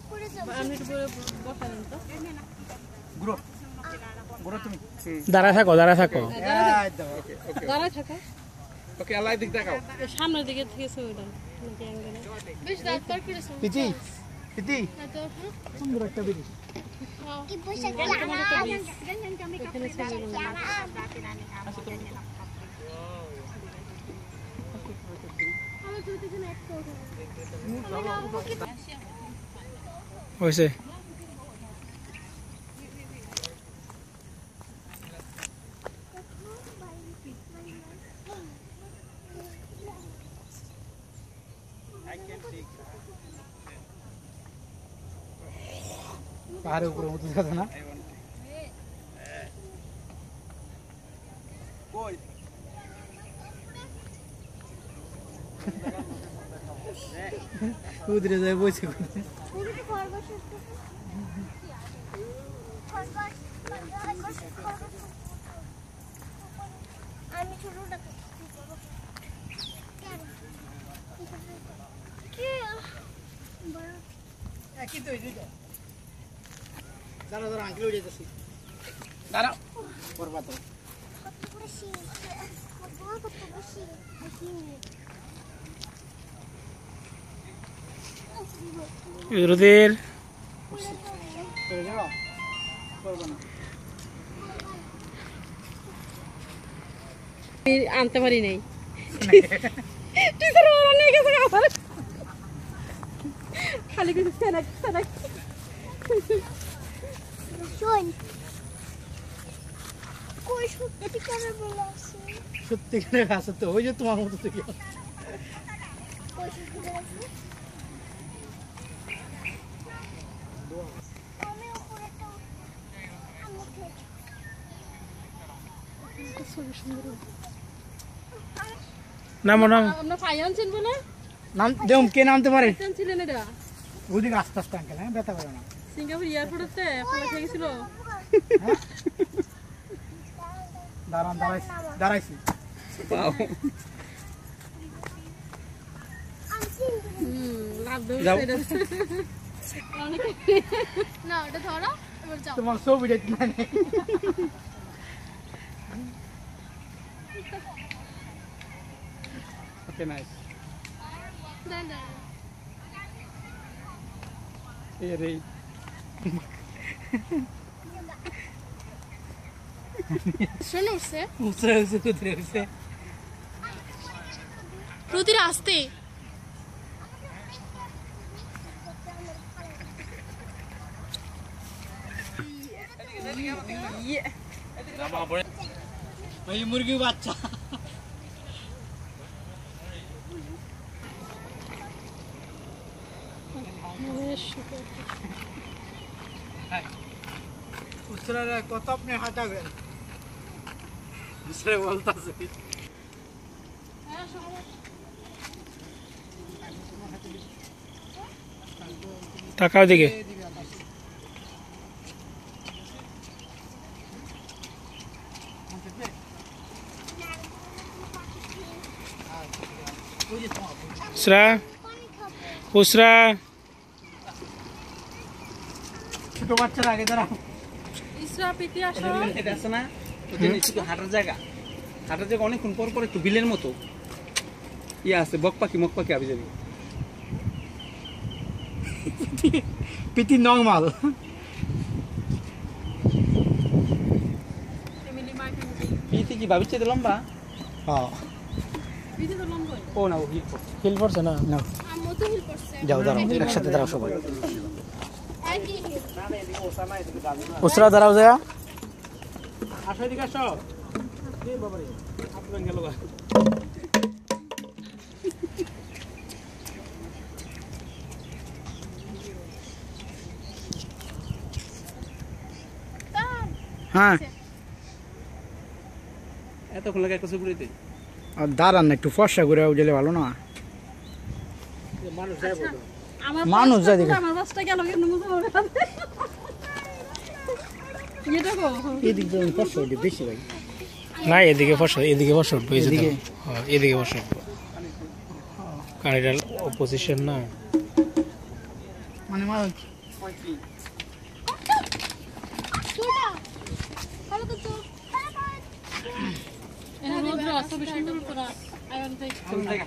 দাঁড়ায় থাকো ওকে আল্লাহ দিক দেখাও সামনের দিকে থেকে ওইটা বেশ রাত পার করেছো পিতি সুন্দর একটা বিড়ি হয়েছে পাহাড়ের উপরে উঠে গেছে না উদরে যায় বসে আমি ছোটটা কি তো দাঁড়া আঙ্কেল উঠে যাচ্ছি দাঁড়াও করবা তো রুদির আনতে পারি নাই টিচার ওরা নিয়ে গেছে খালি কিছু শোন কই সত্যিকারের বলা আছে সত্যিকারের আছে তো ওই যে তোমার মতো থেকে কই সত্যিকারের আছে আমি উপরেটা নাম আমরা ফাইয়ান চিনবো না নাম দেম কে নামতে পারে ছিলেন এটা ওদিকে আস্তে আস্তে আঙ্কেল হ্যাঁ ব্যথা করে না সিঙ্গাপুর এয়ারপোর্টে ফলা খেয়ে গেছিল দাঁড়াইছি না ওটা ধরো এবার যাও তোমার ছবি দেখতে নাই ওকে নাইস রে শোনো উঠছে উঠছে কুদরে উঠছে প্রতিটা আসতে ওই মুরগি বাচ্চা उसरा कत अपने हाटा गए दूसरे बोलता से টাকাও দিকে उसरा उसरा ছোট বাচ্চারা আগে দাঁড়াও ইসরা পিতি আসো এটা আছে না ওই যে একটু হাঁটার জায়গা অনেকক্ষণ পর পর একটু বিলের মতো ইয়ে আছে বক পাখি মক পাখি আবি যাবি পিতি নরমাল ফ্যামিলি মার্কেট পিতি কি ভাবিছে লম্বা হ্যাঁ পিতি তো লম্বা ও না ও হিল পড়ছে না না আমও তো হিল করছে যাও দাঁড়াও একসাথে দাঁড়াও সবাই उसरा दाराव जाया আসো এদিকে আসো এ বাবা রে আপনার গেল গা হ্যাঁ এতক্ষণ লাগে একটা ছবি দিতে আর দাঁড়ান না একটু ফর্সা করে উঠলে ভালো না মানুষ যায় বলতো মানুষ যায় দেখো আমার বাসটা গেল কেন মুছে হবে এটা কো এদিক দিয়ে ফর্সা হইলে বেশি ভাই না এদিকে ফসল উঠবে এদিকে ফসল কারণ এটা অপোজিশন না মানে 35 দুটা ভালো তো তো রোদ্র আছে বেশি করে আয়ন থেকে চল দেখা